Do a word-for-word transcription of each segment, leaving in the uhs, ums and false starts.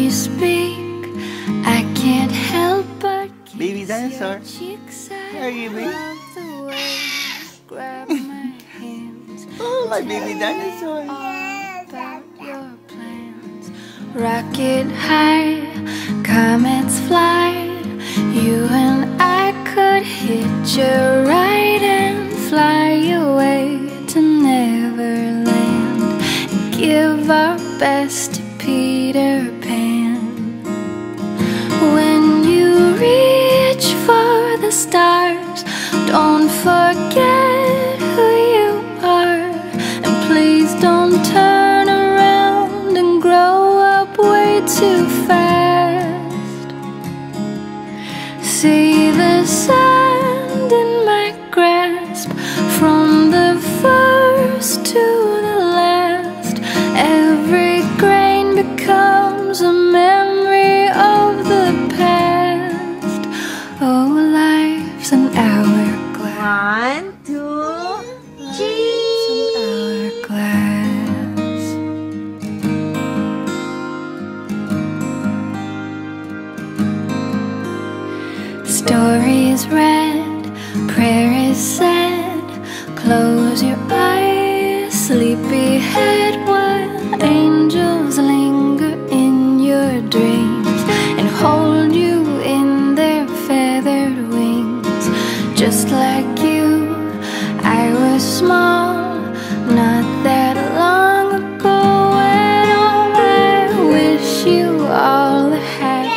you speak, I can't help but kiss Baby dinosaur. your cheeks. How are you, baby? Love the way you grab my hands. Oh, my baby dinosaur. All about your plans. Rocket high, comets fly. You and I could hitch a ride and fly away to Neverland and give our best to Peter Pan. When you reach for the stars, don't forget who you are, and please don't turn around and grow up way too fast. See the sand in my grasp, from the first to the last. Every grain becomes a memory of the past. Oh, life's an hourglass. One, two, three. Hourglass. Stories read, prayer is said. Close your eyes, sleepyhead, while angels linger in your dreams and hold you in their feathered wings. Just like you, I was small, not that long ago, and all I wish you all the happiness.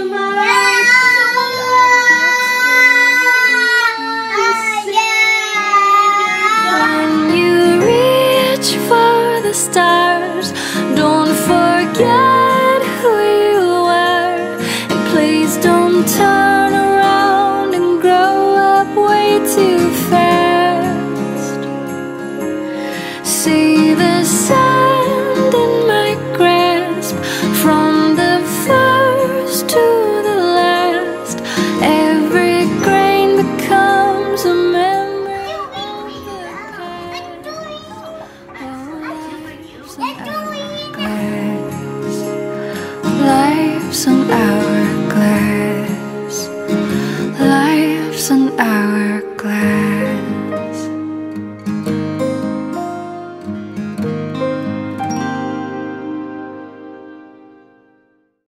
When you reach for the stars, don't forget who you are, and please don't turn around and grow up way too fast. See the sand in my grasp, from the first to the last. Every grain becomes a memory of the past. Life's an hourglass. Life's an hourglass. Life's an hourglass.